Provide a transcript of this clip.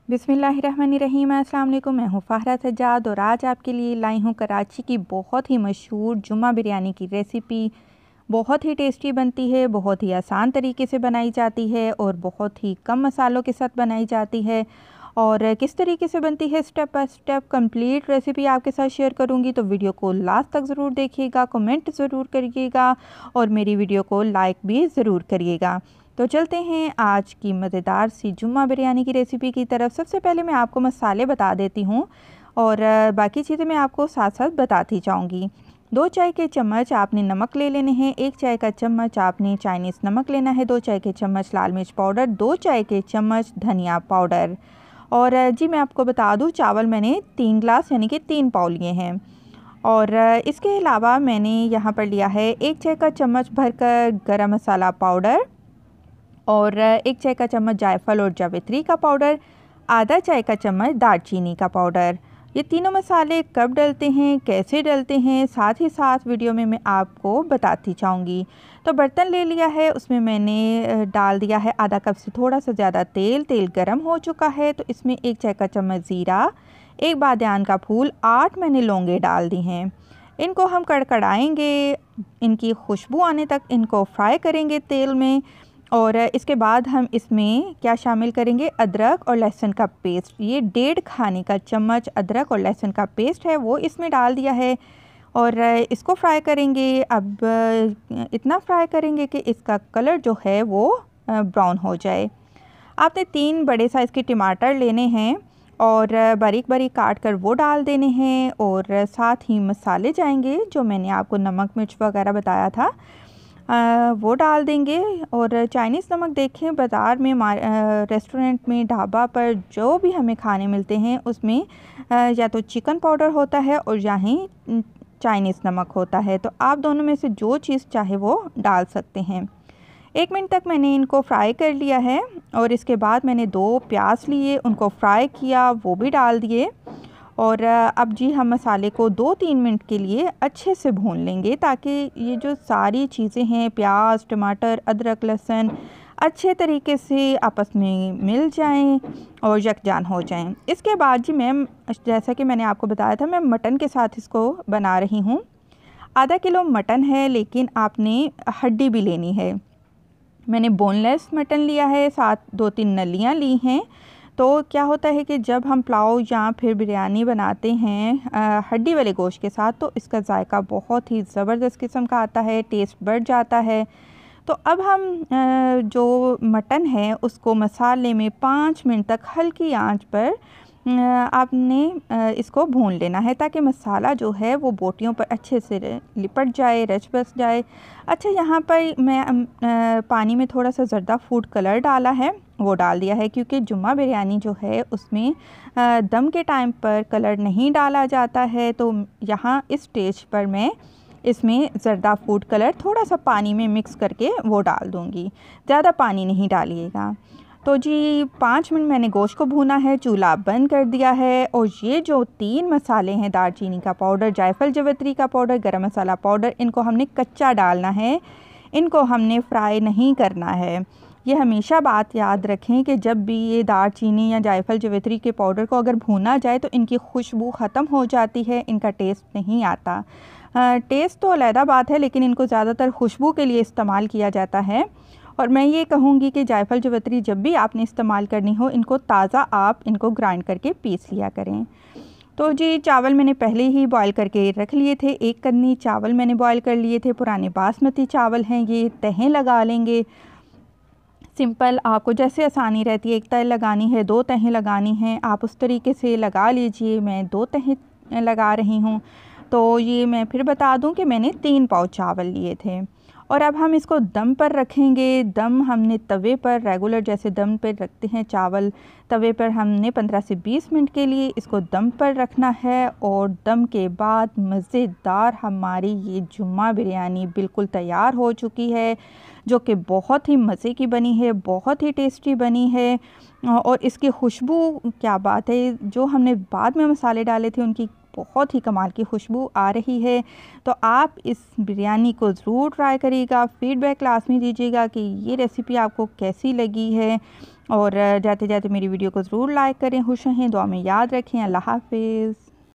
बिस्मिल्लाहिर्रहमानिर्रहीम। अस्सलाम वालेकुम। मैं हूँ फ़ाहिरा सज्जाद और आज आपके लिए लाई हूँ कराची की बहुत ही मशहूर जुम्मा बिरयानी की रेसिपी। बहुत ही टेस्टी बनती है, बहुत ही आसान तरीके से बनाई जाती है और बहुत ही कम मसालों के साथ बनाई जाती है। और किस तरीके से बनती है step by step complete recipe आपके साथ शेयर करूँगी, तो वीडियो को लास्ट तक ज़रूर देखिएगा, कमेंट ज़रूर करिएगा और मेरी वीडियो को लाइक भी ज़रूर करिएगा। तो चलते हैं आज की मज़ेदार सी जुम्मा बिरयानी की रेसिपी की तरफ। सबसे पहले मैं आपको मसाले बता देती हूँ और बाकी चीज़ें मैं आपको साथ साथ बताती जाऊँगी। 2 चाय के चम्मच आपने नमक ले लेने हैं, 1 चाय का चम्मच आपने चाइनीज़ नमक लेना है, 2 चाय के चम्मच लाल मिर्च पाउडर, 2 चाय के चम्मच धनिया पाउडर। और जी मैं आपको बता दूँ, चावल मैंने 3 ग्लास यानी कि 3 पाव लिए हैं। और इसके अलावा मैंने यहाँ पर लिया है 1 चाय का चम्मच भरकर गरम मसाला पाउडर और 1 चाय का चम्मच जायफल और जावित्री का पाउडर, आधा चाय का चम्मच दालचीनी का पाउडर। ये तीनों मसाले कब डलते हैं, कैसे डलते हैं, साथ ही साथ वीडियो में मैं आपको बताती जाऊंगी। तो बर्तन ले लिया है, उसमें मैंने डाल दिया है आधा कप से थोड़ा सा ज़्यादा तेल। तेल गरम हो चुका है तो इसमें 1 चाय का चम्मच ज़ीरा, 1 बादियान का फूल, 8 मैंने लौंगे डाल दी हैं। इनको हम कड़कड़ाएंगे, इनकी खुशबू आने तक इनको फ्राई करेंगे तेल में। और इसके बाद हम इसमें क्या शामिल करेंगे, अदरक और लहसुन का पेस्ट। ये 1.5 खाने का चम्मच अदरक और लहसुन का पेस्ट है, वो इसमें डाल दिया है और इसको फ्राई करेंगे। अब इतना फ्राई करेंगे कि इसका कलर जो है वो ब्राउन हो जाए। आपने 3 बड़े साइज़ के टमाटर लेने हैं और बारीक बारीक काट कर वो डाल देने हैं और साथ ही मसाले जाएंगे जो मैंने आपको नमक मिर्च वगैरह बताया था, वो डाल देंगे। और चाइनीज़ नमक देखें बाज़ार में, रेस्टोरेंट में, ढाबा पर जो भी हमें खाने मिलते हैं उसमें या तो चिकन पाउडर होता है और या ही चाइनीज़ नमक होता है। तो आप दोनों में से जो चीज़ चाहे वो डाल सकते हैं। 1 मिनट तक मैंने इनको फ्राई कर लिया है और इसके बाद मैंने 2 प्याज लिए, उनको फ्राई किया, वो भी डाल दिए। और अब जी हम मसाले को 2-3 मिनट के लिए अच्छे से भून लेंगे ताकि ये जो सारी चीज़ें हैं, प्याज, टमाटर, अदरक, लहसुन, अच्छे तरीके से आपस में मिल जाएं और यकजान हो जाएं। इसके बाद जी मैं, जैसा कि मैंने आपको बताया था, मैं मटन के साथ इसको बना रही हूँ। आधा किलो मटन है लेकिन आपने हड्डी भी लेनी है। मैंने बोनलेस मटन लिया है, साथ 2-3 नलियाँ ली हैं। तो क्या होता है कि जब हम पुलाव या फिर बिरयानी बनाते हैं हड्डी वाले गोश्त के साथ, तो इसका जायका बहुत ही ज़बरदस्त किस्म का आता है, टेस्ट बढ़ जाता है। तो अब हम जो मटन है उसको मसाले में 5 मिनट तक हल्की आंच पर आपने इसको भून लेना है ताकि मसाला जो है वो बोटियों पर अच्छे से लिपट जाए, रच बस जाए। अच्छा, यहाँ पर मैं पानी में थोड़ा सा ज़र्दा फूड कलर डाला है, वो डाल दिया है क्योंकि जुम्मा बिरयानी जो है उसमें दम के टाइम पर कलर नहीं डाला जाता है। तो यहाँ इस स्टेज पर मैं इसमें ज़र्दा फूड कलर थोड़ा सा पानी में मिक्स करके वो डाल दूँगी, ज़्यादा पानी नहीं डालिएगा। तो जी 5 मिनट मैंने गोश्त को भूना है, चूल्हा बंद कर दिया है। और ये जो 3 मसाले हैं, दालचीनी का पाउडर, जायफल जावित्री का पाउडर, गरम मसाला पाउडर, इनको हमने कच्चा डालना है, इनको हमने फ्राई नहीं करना है। ये हमेशा बात याद रखें कि जब भी ये दालचीनी या जायफल जावित्री के पाउडर को अगर भूना जाए तो इनकी खुशबू ख़त्म हो जाती है, इनका टेस्ट नहीं आता। टेस्ट तो अलहदा बात है लेकिन इनको ज़्यादातर खुशबू के लिए इस्तेमाल किया जाता है। और मैं ये कहूँगी कि जायफल जावित्री जब भी आपने इस्तेमाल करनी हो, इनको ताज़ा आप इनको ग्राइंड करके पीस लिया करें। तो जी चावल मैंने पहले ही बॉईल करके रख लिए थे, 1 कन्नी चावल मैंने बॉईल कर लिए थे। पुराने बासमती चावल हैं, ये तहें लगा लेंगे। सिंपल, आपको जैसे आसानी रहती है, 1 तह लगानी है, 2 तहें लगानी हैं, आप उस तरीके से लगा लीजिए। मैं 2 तहें लगा रही हूँ। तो ये मैं फिर बता दूँ कि मैंने 3 पाव चावल लिए थे। और अब हम इसको दम पर रखेंगे। दम हमने तवे पर, रेगुलर जैसे दम पर रखते हैं चावल, तवे पर हमने 15 से 20 मिनट के लिए इसको दम पर रखना है। और दम के बाद मज़ेदार हमारी ये जुम्मा बिरयानी बिल्कुल तैयार हो चुकी है, जो कि बहुत ही मज़े की बनी है, बहुत ही टेस्टी बनी है। और इसकी खुशबू क्या बात है, जो हमने बाद में मसाले डाले थे उनकी बहुत ही कमाल की खुशबू आ रही है। तो आप इस बिरयानी को ज़रूर ट्राई करिएगा, फ़ीडबैक लाज़मी दीजिएगा कि ये रेसिपी आपको कैसी लगी है। और जाते जाते मेरी वीडियो को ज़रूर लाइक करें। खुश रहें, दुआ में याद रखें। अल्लाह हाफिज़।